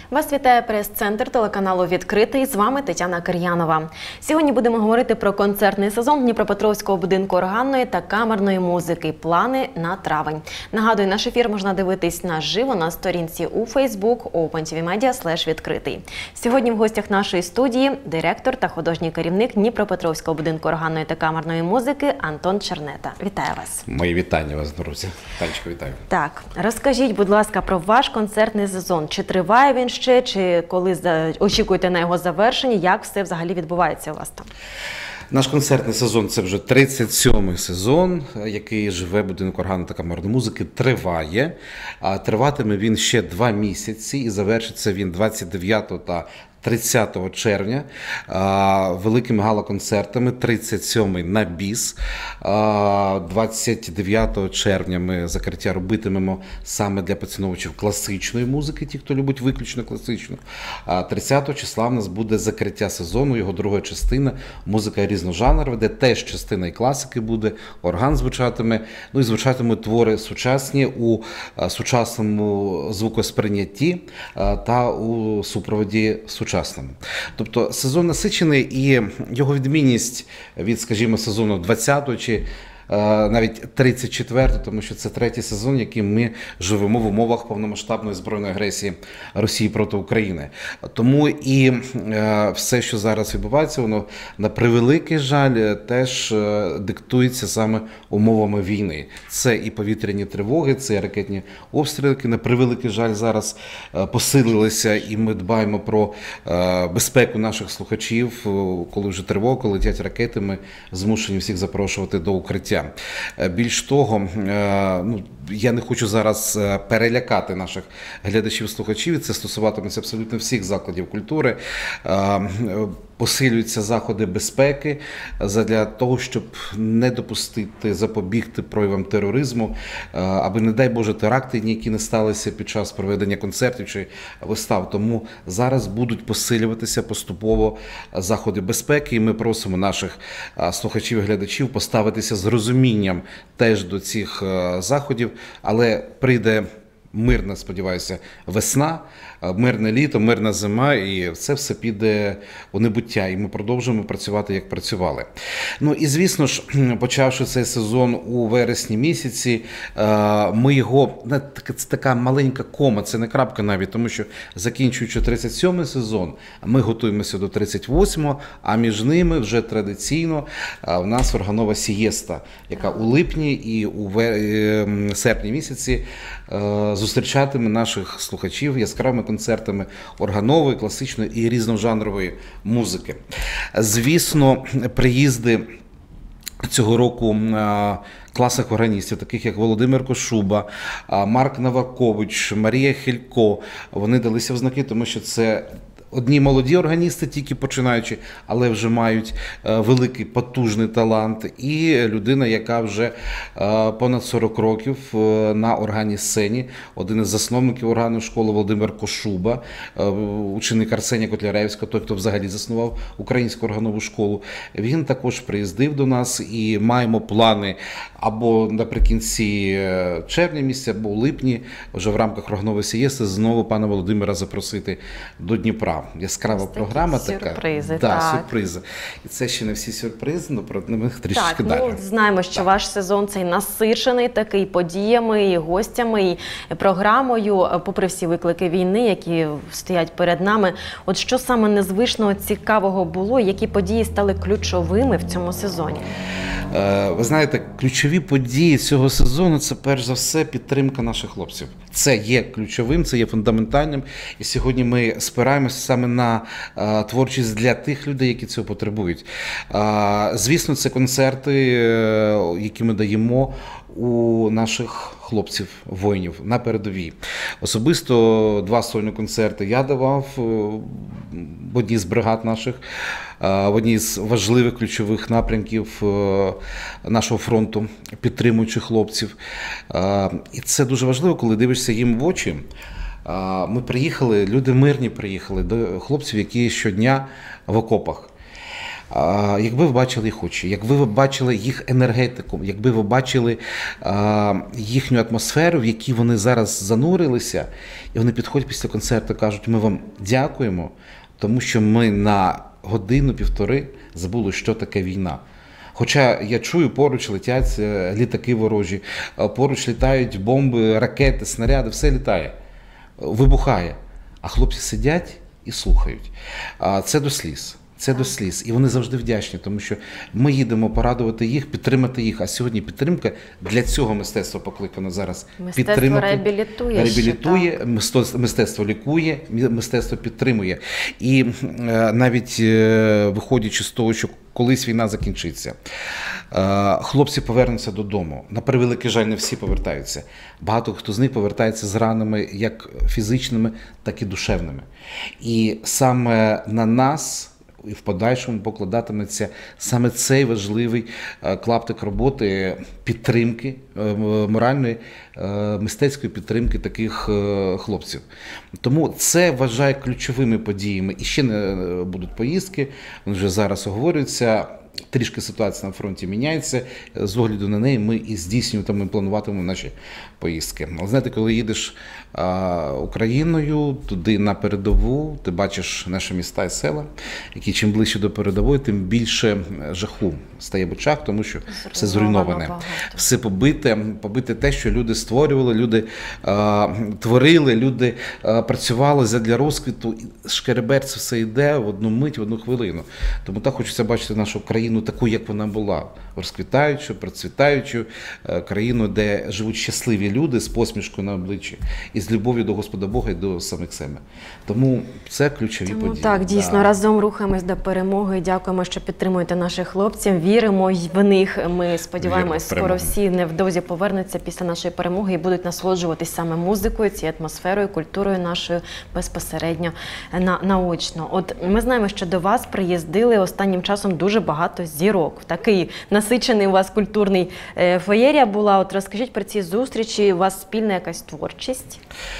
Вас вітає прес-центр телеканалу «Відкритий». З вами Тетяна Кир'янова. Сьогодні будемо говорити про концертний сезон Дніпропетровського будинку органної та камерної музики. Плани на травень. Нагадую, наш ефір можна дивитись наживо на сторінці у Facebook opentvmedia/відкритий. Сьогодні в гостях нашої студії директор та художній керівник Дніпропетровського будинку органної та камерної музики Антон Чернета. Вітаю вас. Мої вітання вас, друзі. Танечко, вітаю. Так, розкажіть, будь ласка, про ваш концертний сезон. Чи триває він ще, чи коли очікуєте на його завершення? Як все взагалі відбувається у вас там? Наш концертний сезон – це вже 37-й сезон, який живе будинок органної та камерної музики, триває. Триватиме він ще 2 місяці і завершиться він 29 та 30 червня великими гала-концертами, 37-й на біс. 29 червня ми закриття робитимемо саме для поціновувачів класичної музики, ті, хто любить виключно класичну. 30 числа в нас буде закриття сезону, його друга частина, музика різножанрова, де теж частина і класики буде, орган звучатиме, ну і звучатимуть твори сучасні у сучасному звукосприйнятті та у супроводі сучасному. Тобто сезон насичений, і його відмінність від, скажімо, сезону 20-го чи навіть 34-го, тому що це 3-й сезон, який ми живемо в умовах повномасштабної збройної агресії Росії проти України. Тому і все, що зараз відбувається, воно на превеликий жаль теж диктується саме умовами війни. Це і повітряні тривоги, це і ракетні обстріли, які на превеликий жаль зараз посилилися, і ми дбаємо про безпеку наших слухачів. Коли вже тривога, коли летять ракети, ми змушені всіх запрошувати до укриття. Більш того, я не хочу зараз перелякати наших глядачів-слухачів, і це стосуватиметься абсолютно всіх закладів культури. Посилюються заходи безпеки для того, щоб не допустити, запобігти проявам тероризму, аби, не дай Боже, теракти ніякі не сталися під час проведення концертів чи вистав. Тому зараз будуть посилюватися поступово заходи безпеки, і ми просимо наших слухачів і глядачів поставитися з розумінням теж до цих заходів, але прийде мирна, сподіваюся, весна, мирне літо, мирна зима, і це все піде у небуття, і ми продовжуємо працювати, як працювали. Ну і, звісно ж, почавши цей сезон у вересні місяці, ми його, це така маленька кома, це не крапка навіть, тому що закінчуючи 37-й сезон, ми готуємося до 38-го, а між ними вже традиційно в нас органова сієста, яка у липні і у серпні місяці зустрічатиме наших слухачів яскравими концертами органової, класичної і різножанрової музики. Звісно, приїзди цього року класних органістів, таких як Володимир Кошуба, Марк Навакович, Марія Хілько, вони далися в знаки, тому що це одні молоді органісти, тільки починаючи, але вже мають великий, потужний талант. І людина, яка вже понад 40 років на органній сцені. Один із засновників органної школи Володимир Кошуба, ученик Арсенія Котляревського, той, хто взагалі заснував українську органову школу. Він також приїздив до нас, і маємо плани або наприкінці червня місяця, або у липні, вже в рамках органової сієсти, знову пана Володимира запросити до Дніпра. Яскрава програма така. Сюрпризи, сюрпризи. І це ще не всі сюрпризи, але про них трішки далі. Так, знаємо, що ваш сезон цей насичений такий подіями, і гостями, і програмою, попри всі виклики війни, які стоять перед нами. От що саме незвичного, цікавого було, які події стали ключовими в цьому сезоні? Ви знаєте, ключові події цього сезону – це перш за все підтримка наших хлопців. Це є ключовим, це є фундаментальним. І сьогодні ми спираємося саме на творчість для тих людей, які цього потребують. Звісно, це концерти, які ми даємо у наших хлопців, воїнів на передовій. Особисто 2 сольні концерти я давав в одній з бригад наших, в одній з важливих ключових напрямків нашого фронту, підтримуючи хлопців. І це дуже важливо, коли дивишся їм в очі. Ми приїхали, люди мирні приїхали, до хлопців, які щодня в окопах. Якби ви бачили їх очі, якби ви бачили їх енергетику, якби ви бачили їхню атмосферу, в якій вони зараз занурилися, і вони підходять після концерту і кажуть, ми вам дякуємо, тому що ми на годину-півтори забули, що таке війна. Хоча я чую, поруч летять літаки ворожі, поруч літають бомби, ракети, снаряди, все літає, вибухає. А хлопці сидять і слухають. Це до сліз. Це до сліз. І вони завжди вдячні, тому що ми їдемо порадувати їх, підтримати їх. А сьогодні підтримка для цього мистецтва покликано зараз. Мистецтво підтримати. реабілітує. Реабілітує, мистецтво лікує, мистецтво підтримує. І навіть виходячи з того, що колись війна закінчиться, хлопці повернуться додому. На превеликий жаль, не всі повертаються. Багато хто з них повертається з ранами як фізичними, так і душевними. І саме на нас і в подальшому покладатиметься саме цей важливий клаптик роботи, підтримки, моральної, мистецької підтримки таких хлопців. Тому це вважаю ключовими подіями. І ще не будуть поїздки, вони вже зараз оговорюються. Трішки ситуація на фронті міняється, з огляду на неї ми і здійснюємо, ми плануватимемо наші поїздки. Але знаєте, коли їдеш Україною, туди на передову, ти бачиш наші міста і села, які чим ближче до передової, тим більше жаху стає в очах, тому що все зруйноване, все побите те, що люди створювали, люди творили, люди працювали задля розквіту, шкереберть все йде в одну мить, в одну хвилину. Тому так хочеться бачити нашу країну таку, як вона була, розквітаючу, процвітаючу країну, де живуть щасливі люди з посмішкою на обличчі і з любов'ю до Господа Бога і до самих себе. Тому це ключові події. Так, дійсно, разом рухаємось до перемоги. Дякуємо, що підтримуєте наших хлопців. Віримо в них. Ми сподіваємось, скоро всі невдовзі повернуться після нашої перемоги і будуть насолоджуватись саме музикою, цією атмосферою, культурою нашою безпосередньо наочно. От ми знаємо, що до вас приїздили останнім часом дуже багато зірок. Такий насичений у вас культурний феєрія була. От розкажіть про ці зустрічі. У вас спільна якась творчість?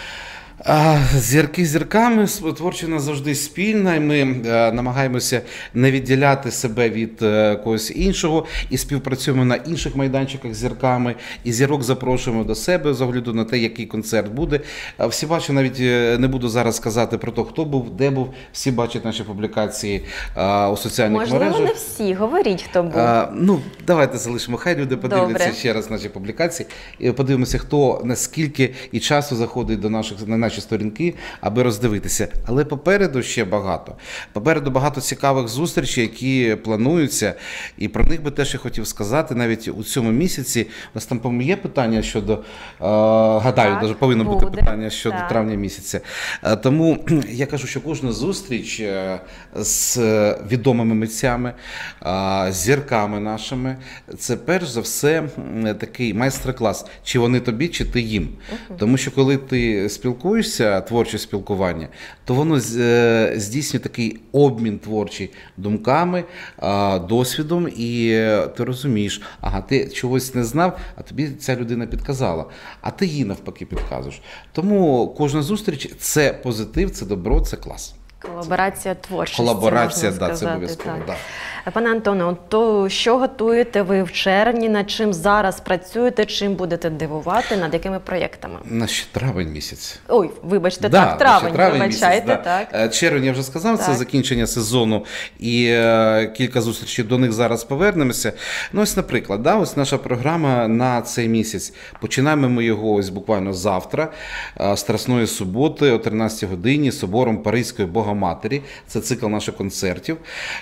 Зірки зірками, творчина завжди спільна, і ми намагаємося не відділяти себе від когось іншого і співпрацюємо на інших майданчиках з зірками, і зірок запрошуємо до себе з огляду на те, який концерт буде. Всі бачать, навіть не буду зараз сказати про те, хто був, де був, всі бачать наші публікації у соціальних мережах. Можливо, не всі, говоріть, хто був. Давайте залишимо, хай люди подивляться ще раз наші публікації і подивимося, хто наскільки і часу заходить на наші сторінки, аби роздивитися. Але попереду ще багато. Попереду багато цікавих зустрічей, які плануються, і про них би теж я хотів сказати. Навіть у цьому місяці у нас там, по-моєму, є питання щодо, гадаю, навіть повинно бути питання щодо травня місяця. Тому я кажу, що кожна зустріч з відомими митцями, з зірками нашими, це перш за все такий майстер-клас. Чи вони тобі, чи ти їм. Тому що коли ти спілкуєшся, творче спілкування, то воно здійснює такий обмін творчий думками, досвідом, і ти розумієш, ага, ти чогось не знав, а тобі ця людина підказала, а ти їй навпаки підказуєш. Тому кожна зустріч – це позитив, це добро, це клас. Колаборація творчості, Колаборація, можна сказати, це обов'язково. Так. Пане Антоне, то що готуєте ви в червні, над чим зараз працюєте, чим будете дивувати, над якими проєктами? Наш травень місяць. Ой, вибачте, так, травень, вибачайте. Місяць, так. Червень, я вже сказав, це закінчення сезону і кілька зустрічей до них зараз повернемося. Ну ось, наприклад, ось наша програма на цей місяць. Починаємо ми його ось буквально завтра, Страсної суботи о 13 годині, собором Паризької Богоматері. Це цикл наших концертів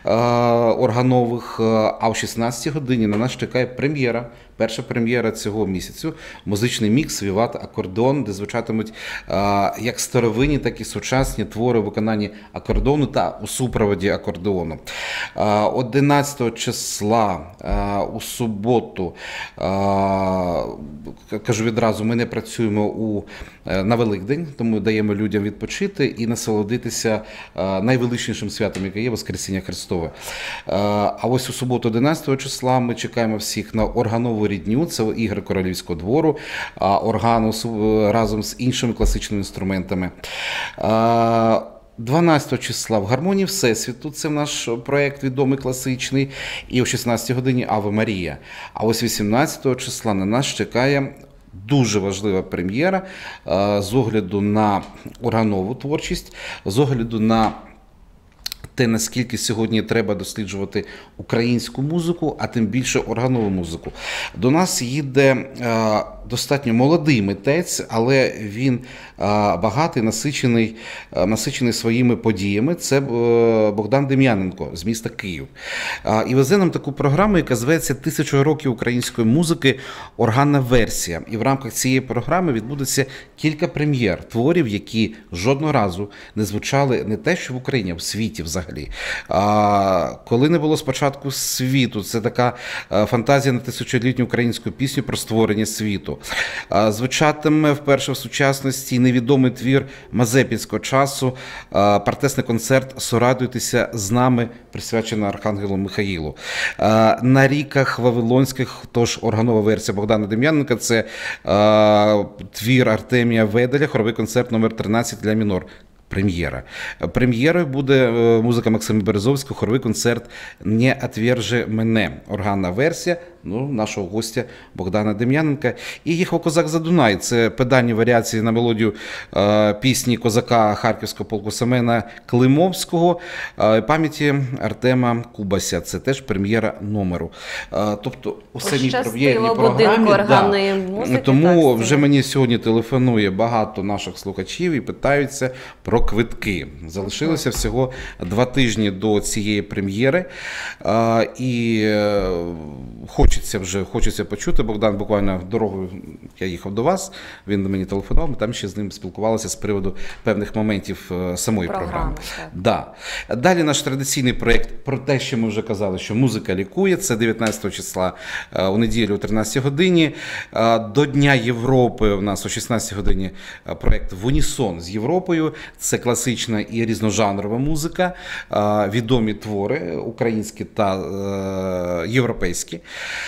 органових, а о 16 годині на нас чекає прем'єра. Перша прем'єра цього місяцю – музичний мікс «Віват Акордеон», де звучатимуть як старовинні, так і сучасні твори у виконанні акордеону та у супроводі акордеону. 11 числа у суботу, кажу відразу, ми не працюємо на Великдень, тому даємо людям відпочити і насолодитися найвеличнішим святом, яке є – Воскресіння Христове. А ось у суботу, 11 числа, ми чекаємо всіх на органову рідню, це ігри Королівського двору, органу разом з іншими класичними інструментами. 12 числа в гармонії Всесвіту, це наш проєкт відомий класичний, і о 16 годині Аве Марія. А ось 18 числа на нас чекає дуже важлива прем'єра з огляду на органову творчість, з огляду на те, наскільки сьогодні треба досліджувати українську музику, а тим більше органову музику. До нас їде достатньо молодий митець, але він багатий, насичений своїми подіями. Це Богдан Дем'яненко з міста Київ. І везе нам таку програму, яка зветься «1000 років української музики. Органна версія». І в рамках цієї програми відбудеться кілька прем'єр творів, які жодного разу не звучали не те, що в Україні, а в світі взагалі. Коли не було спочатку світу, це така фантазія на тисячолітню українську пісню про створення світу. Звучатиме вперше в сучасності невідомий твір мазепінського часу, партесний концерт «Сорадуйтеся з нами», присвячений Архангелу Михаїлу. На ріках Вавилонських, тож органова версія Богдана Дем'яненка, це твір Артемія Веделя, хоровий концерт номер 13 ля мінор. Прем'єра. Прем'єрою буде музика Максима Березовського, хоровий концерт «Не отверже мене», органна версія нашого гостя Богдана Дем'яненка. І «Їхав козак за Дунай» – це педальні варіації на мелодію пісні козака Харківського полку Семена Климовського, пам'яті Артема Кубася. Це теж прем'єра номеру. Тобто у самій прем'єрній програмі, тому вже мені сьогодні телефонує багато наших слухачів і питаються про квитки. Залишилося всього 2 тижні до цієї прем'єри. І хочеться почути. Богдан, буквально дорогою я їхав до вас, він до мені телефонував, ми там ще з ним спілкувалися з приводу певних моментів самої програми. Да. Далі наш традиційний проєкт про те, що ми вже казали, що музика лікує. Це 19 числа у неділю о 13 годині. До Дня Європи у нас о 16 годині проєкт «В унісон з Європою». Це класична і різножанрова музика, відомі твори українські та європейські.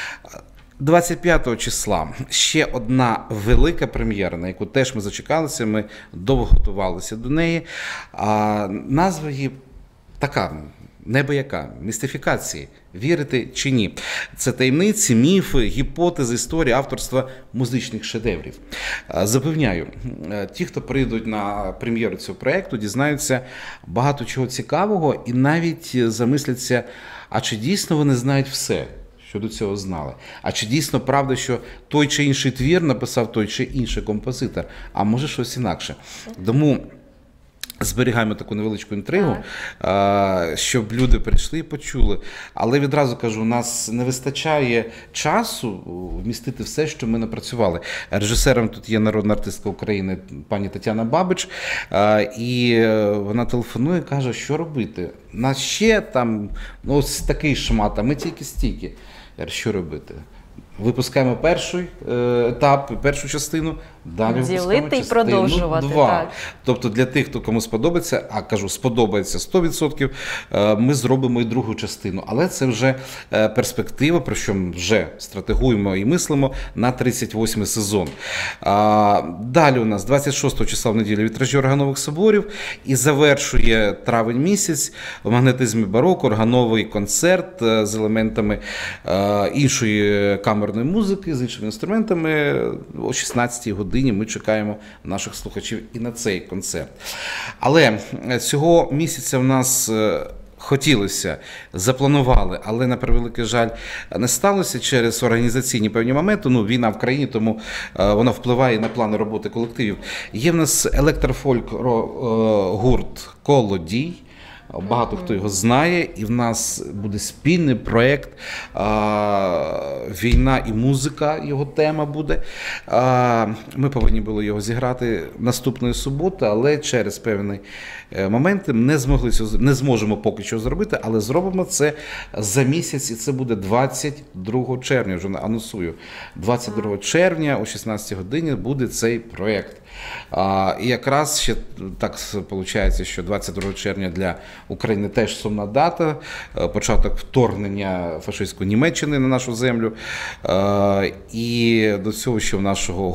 25 числа ще одна велика прем'єра, на яку теж ми зачекалися, ми довго готувалися до неї. Назва її така, небияка, містифікації. Вірити чи ні? Це таємниці, міфи, гіпотези, історії авторства музичних шедеврів. Запевняю, ті, хто прийдуть на прем'єру цього проєкту, дізнаються багато чого цікавого і навіть замисляться, а чи дійсно вони знають все, що до цього знали? А чи дійсно правда, що той чи інший твір написав той чи інший композитор? А може щось інакше? Тому зберігаємо таку невеличку інтригу, щоб люди прийшли і почули. Але відразу кажу, у нас не вистачає часу вмістити все, що ми напрацювали. Режисером тут є народна артистка України пані Тетяна Бабич, і вона телефонує і каже, що робити. Нас ще там ось такий шмат, а ми тільки стільки. Я кажу, що робити? Випускаємо перший етап, першу частину, далі випускаємо частину 2. Продовжувати, так. Тобто для тих, хто кому сподобається, а кажу, сподобається 100%, ми зробимо і другу частину. Але це вже перспектива, про що ми вже стратегуємо і мислимо на 38-й сезон. Далі у нас 26 числа в неділю вітражі органових соборів і завершує травень місяць в магнетизмі бароко органовий концерт з елементами іншої камерної музики, з іншими інструментами. О 16-й годині ми чекаємо наших слухачів і на цей концерт. Але цього місяця в нас хотілося, запланували, але, на превеликий жаль, не сталося через організаційні певні моменти. Війна в країні, тому вона впливає на плани роботи колективів. Є в нас електрофольк гурт «Колодій». Багато хто його знає, і в нас буде спільний проєкт «Війна і музика», його тема буде. Ми повинні були його зіграти наступної суботи, але через певні моменти не зможемо поки що зробити, але зробимо це за місяць, і це буде 22 червня, вже анонсую. 22 червня о 16 годині буде цей проєкт. І якраз ще так виходить, що 22 червня для України теж сумна дата, початок вторгнення фашистської Німеччини на нашу землю. І до цього, що в нашого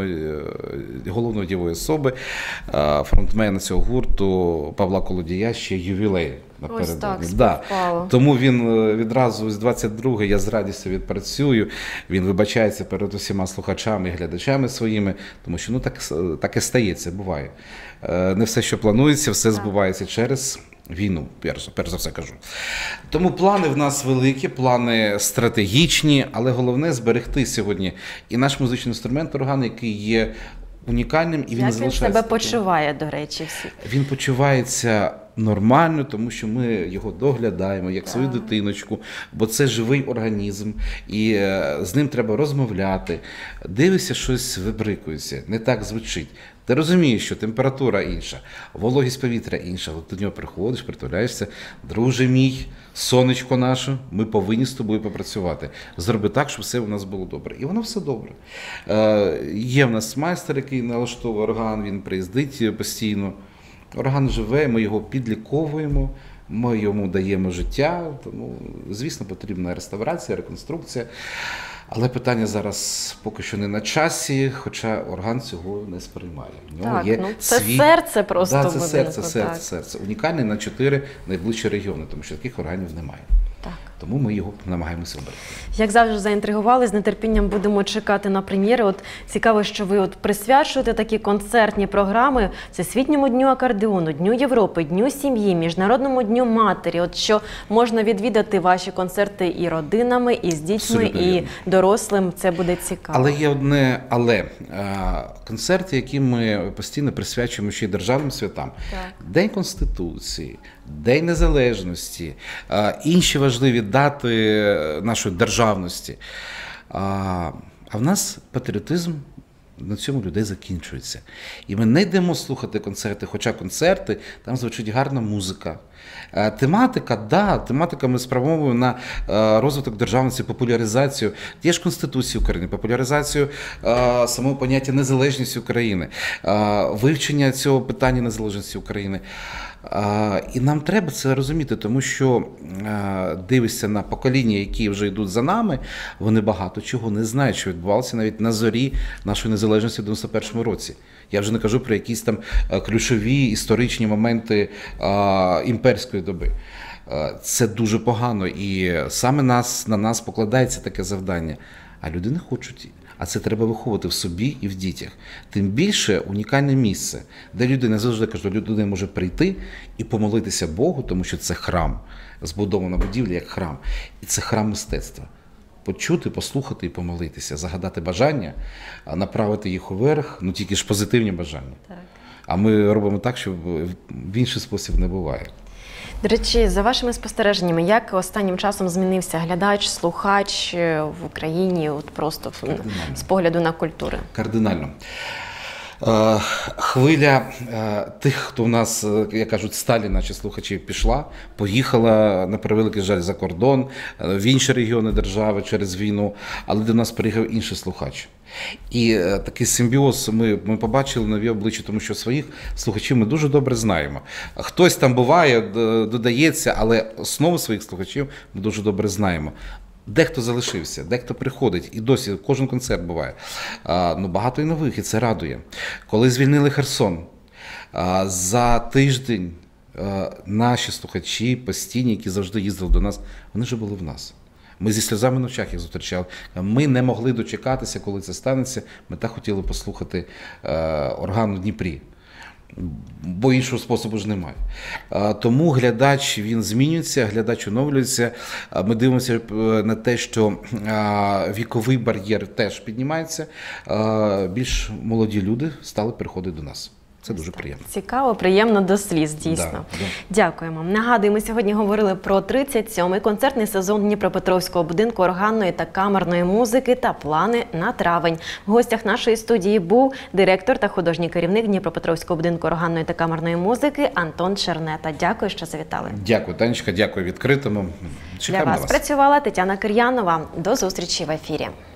головної дієвої особи, фронтмена цього гурту Павла Колодія, ще ювілей. Ось так, да. співпало. Тому він відразу з 22-ї я з радістю відпрацюю. Він вибачається перед усіма слухачами і глядачами своїми, тому що так і стається, буває. Не все, що планується, все збувається через війну, перш за все кажу. Тому плани в нас великі, плани стратегічні, але головне зберегти сьогодні і наш музичний інструмент орган, який є унікальним, і він не залишається. Як він себе почуває, до речі, всі? Він почувається нормально, тому що ми його доглядаємо як свою дитиночку, бо це живий організм, і з ним треба розмовляти. Дивишся, щось вибрикується, не так звучить. Ти розумієш, що температура інша, вологість повітря інша, от до нього приходиш, притуляєшся, друже мій, сонечко наше, ми повинні з тобою попрацювати. Зроби так, щоб все у нас було добре. І воно все добре. Є в нас майстер, який налаштовує орган, він приїздить постійно. Орган живе, ми його підліковуємо, ми йому даємо життя, тому, звісно, потрібна реставрація, реконструкція. Але питання зараз поки що не на часі, хоча орган цього не сприймає. В нього Так, є це серце просто це будинку, серце. Унікальний на 4 найближчі регіони, тому що таких органів немає. Так. Тому ми його намагаємося обрати. Як завжди заінтригували, з нетерпінням будемо чекати на прем'єри. От цікаво, що ви присвячуєте такі концертні програми Всесвітньому дню акордеону, Дню Європи, Дню сім'ї, Міжнародному дню матері. От що можна відвідати ваші концерти і родинами, і з дітьми, Абсолютно і вірно. дорослим. Це буде цікаво. Але є одне але. Концерти, які ми постійно присвячуємо ще й державним святам. Так. День Конституції, День Незалежності, інші важливі дати нашої державності. А в нас патріотизм на цьому людей закінчується. І ми не йдемо слухати концерти, хоча концерти, там звучить гарна музика. Тематика ми спрямовуємо на розвиток державності, популяризацію тієї ж Конституції України, популяризацію самого поняття незалежності України, вивчення цього питання незалежності України. І нам треба це розуміти, тому що дивишся на покоління, які вже йдуть за нами, вони багато чого не знають, що відбувалося навіть на зорі нашої незалежності в 91-му році. Я вже не кажу про якісь там ключові історичні моменти імперської доби. Це дуже погано, і саме на нас покладається таке завдання, а люди не хочуть. А це треба виховувати в собі і в дітях. Тим більше унікальне місце, де людина, завжди кажу, людина може прийти і помолитися Богу, тому що це храм, збудована будівля як храм. І це храм мистецтва. Почути, послухати і помолитися, загадати бажання, направити їх уверх, тільки ж позитивні бажання. Так. А ми робимо так, що в інший спосіб не буває. До речі, за вашими спостереженнями, як останнім часом змінився глядач, слухач в Україні, от просто з погляду на культуру? Кардинально. Хвиля тих, хто в нас, як кажуть, сталі наші слухачі, пішла, поїхала, на превеликий жаль, за кордон, в інші регіони держави через війну, але до нас приїхав інший слухач. І такий симбіоз ми побачили нові обличчя, тому що своїх слухачів ми дуже добре знаємо. Хтось там буває, додається, але основу своїх слухачів ми дуже добре знаємо. Дехто залишився, дехто приходить, і досі кожен концерт буває. Багато і нових, і це радує. Коли звільнили Херсон, за тиждень наші слухачі постійні, які завжди їздили до нас, вони вже були в нас. Ми зі сльозами на очах їх зустрічали. Ми не могли дочекатися, коли це станеться. Ми так хотіли послухати орган у Дніпрі. Бо іншого способу ж немає. Тому глядач, він змінюється, глядач оновлюється. Ми дивимося на те, що віковий бар'єр теж піднімається. Більш молоді люди стали приходити до нас. Це дуже приємно. Цікаво, приємно до сліз, дійсно. Да. Дякуємо. Нагадую, ми сьогодні говорили про 37-й концертний сезон Дніпропетровського будинку органної та камерної музики та плани на травень. В гостях нашої студії був директор та художній керівник Дніпропетровського будинку органної та камерної музики Антон Чернета. Дякую, що завітали. Дякую, Танечка, дякую відкритому. Чекаємо Для вас працювала Тетяна Кир'янова. До зустрічі в ефірі.